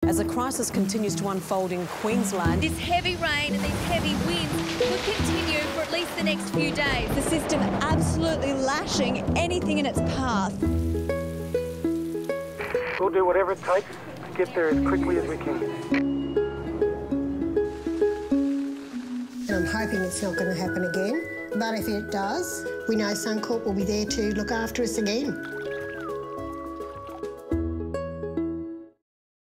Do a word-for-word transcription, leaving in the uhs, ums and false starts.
As the crisis continues to unfold in Queensland, this heavy rain and these heavy winds could continue for at least the next few days. The system absolutely lashing anything in its path. We'll do whatever it takes to get there as quickly as we can. And I'm hoping it's not going to happen again. But if it does, we know Suncorp will be there to look after us again.